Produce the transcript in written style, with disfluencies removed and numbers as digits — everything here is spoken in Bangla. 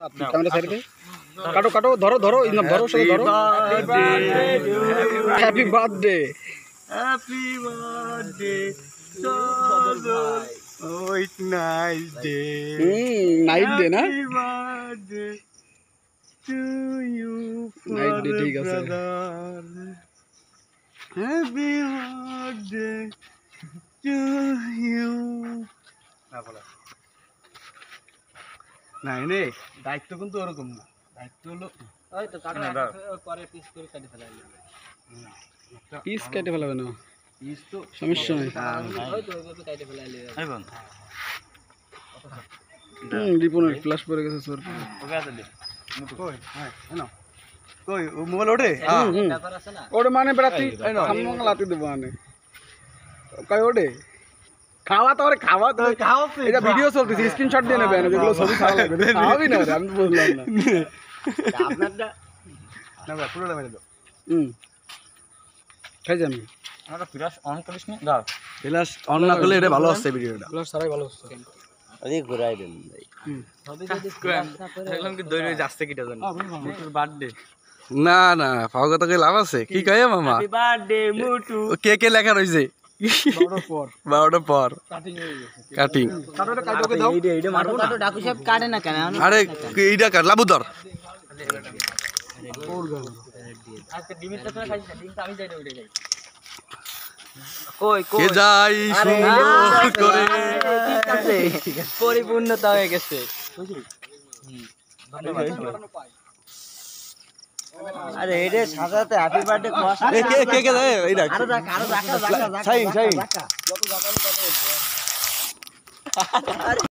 कैमरा साइड पे काटो काटो धरो धरो एकदम धरो सब धरो happy birthday Oh, it's nice day. Night day ना Happy birthday to you, night day ठीक है brother. Happy birthday to you. নাই রে দায়িত্ব কিন্তু ওরকম না দায়িত্ব হলো ওই তো কাটা পরে পিস করে কেটে ফেলাই পিস কেটে ফেলাবে না পিস তো সমস্যা নাই ওই তো ওইভাবে কেটে ফেলাইলে আইবন রিপনের ফ্ল্যাশ পড়ে গেছে স্যার ওকে আসলে কই হ্যাঁ এনো কই ও মোবাইল ওঠে ব্যাপার আছে না ওরে মানে বেড়াতি সামনে লাতি দেব মানে কই ওডে খাওয়া তো আরে খাওয়া তো এটা ভিডিও চলতেছে স্ক্রিনশট দিয়ে নেবেন যেগুলো ছবি ছাড়া লাগবে খাওয়াবি না আমি তো বললাম না আপনারটা না ভাই পুরোটা মেরে দাও খাই যাবি আমরা ফ্ল্যাশ অন করিস না দাও ফ্ল্যাশ অন না করলে এটা ভালো আসছে ভিডিওটা ফ্ল্যাশ ছাড়াই ভালো হচ্ছে আরে ঘুরাই দেন ভাই সবই যদি দেখলাম কি দইরে যাচ্ছে কিটা জানি মুটুর বার্থডে না না ফাওগা তো লাভ আছে কি কয় মামা হ্যাপি বার্থডে মুটু কে কে লেখা রইছে 12টা পর কাটিং কাটোটা কাটোকে দাও এইটা মারবো কাটো ডাকু সাহেব কাটে না কেন আরে এইটা কাট লাবু ধর আজকে ডিমটা তো খাইছ না ডিমটা আমি যাইতে উঠে যাই কই কে যাই সুন্দর করে ঠিক আছে পরিপূর্ণতা হয়ে গেছে আরে এটা সাজাতে হ্যাপি বার্থডে কোয়া কে কে কে এইটা আরো রাখা সাইন সাইন যত জায়গা